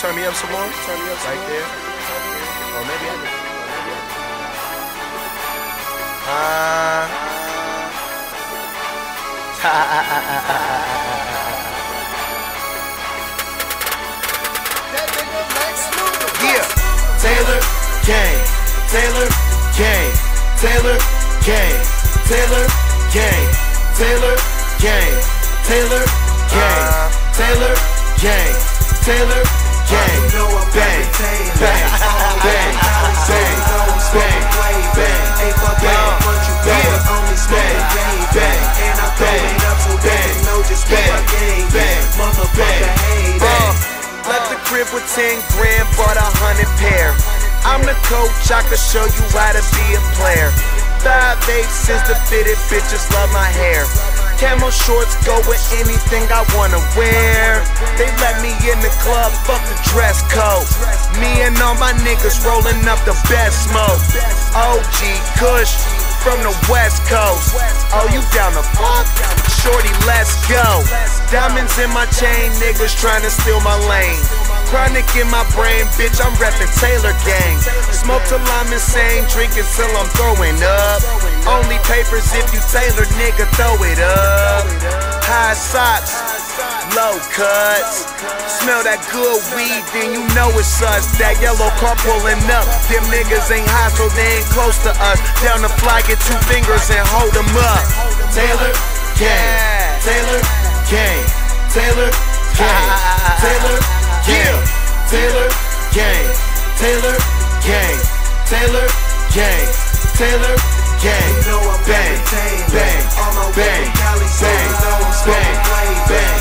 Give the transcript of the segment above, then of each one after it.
turn me up some more? Turn me up some right there. Or maybe I can. Yeah. Taylor Gang, Taylor Gang, Taylor Gang, Taylor Gang, Taylor Gang, Taylor Gang, Taylor Gang, Taylor Gang, bang, bang, bang, bang, bang, bang, bang, left the crib with 10 grand, bought 100 pair. I'm the coach, I can show you how to be a player. 5'8" since the fitted, bitches love my hair. Camo shorts go with anything I wanna wear. They let me in the club, fuck the dress code. Me and all my niggas rolling up the best smoke. OG Kush from the West Coast. Oh, you down the fuck? Shorty, let's go. Diamonds in my chain, niggas tryna steal my lane. Chronic in my brain, bitch, I'm reppin' Taylor Gang. Smoke till I'm insane, drinking till I'm throwing up. Only papers if you Taylor, nigga, throw it up. High socks, low cuts. Smell that good weed, then you know it's us. That yellow car pulling up. Them niggas ain't high, so they ain't close to us. Down the fly, get 2 fingers and hold them up. Taylor Gang, Taylor Gang, Taylor Gang, Taylor Gang, Taylor Gang, Taylor Gang, Taylor Gang, Taylor Gang, bang, bang, bang, bang, bang, bang, bang,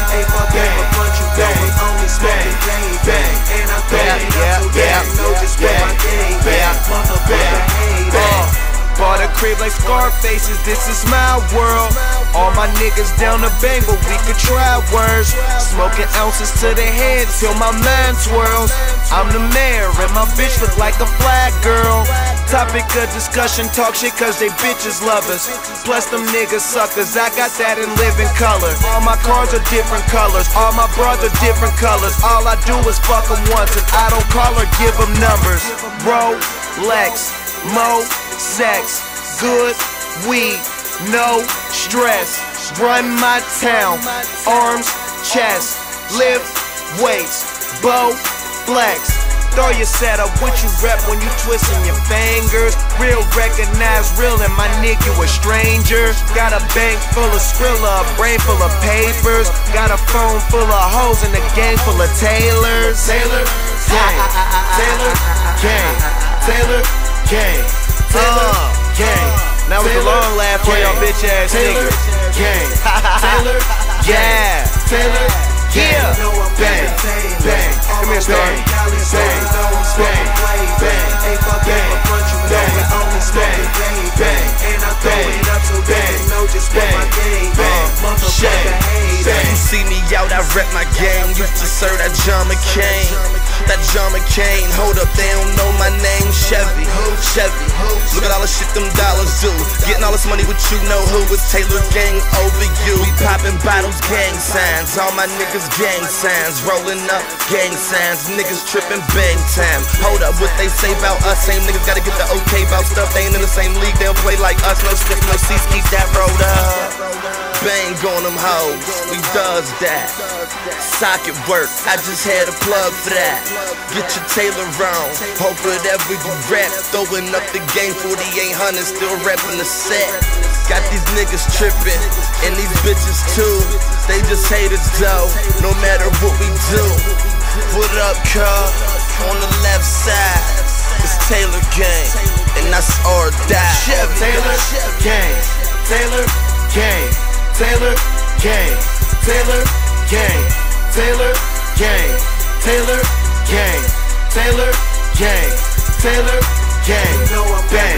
bought a crib like Scarfaces, this is my world. All my niggas down the bang, but we could try worse. Smoking ounces to the head till my mind twirls. I'm the mayor and my bitch look like a flag girl. Topic of discussion, talk shit cause they bitches love us. Plus them niggas suckers, I got that in living color. All my cars are different colors, all my bras are different colors. All I do is fuck them once and I don't call or give them numbers. Rolex, Mo, sex, good weed, no stress. Run my town, arms, chest, lift weights, bow, flex. Throw your setup, what you rep when you twisting your fingers. Real recognize real and my nigga you a stranger. Got a bank full of Skrilla, a brain full of papers. Got a phone full of hoes and a gang full of Taylors. Taylor Gang, Taylor Gang, Taylor Gang, Taylor Gang. Now it's a long laugh for y'all bitch ass niggas. Gang, Taylor, yeah, Taylor, yeah, bang, bang, come here, Star. Bang, bang, bang, bang, bang, bang, bang, bang. You see me out, I rep my game. Used to serve that John McCain. That John McCain, hold up, they don't know my name. Chevy, Chevy. Look at all the shit them dollars do. Getting all this money with you know who. It's Taylor Gang over you. We popping bottles, gang signs. All my niggas gang signs. Rolling up, gang signs. Niggas tripping bang time. Hold up, what they say about us. Same niggas gotta get the okay about stuff. They ain't in the same league, they don't play like us. No slip, no seats, keep that rolled up. Bang on them hoes, we does that. Socket work, I just had a plug for that. Get your Taylor on, hope whatever you rap. Throwing up the game, 4800, still rapping the set. Got these niggas tripping, and these bitches too. They just hate us though, no matter what we do. What up, car? On the left side, it's Taylor Gang, and that's or die. Taylor Gang, Taylor Gang, Taylor Gang, Taylor Gang, Taylor Gang, Taylor Gang, Taylor Gang, Taylor Gang, bang.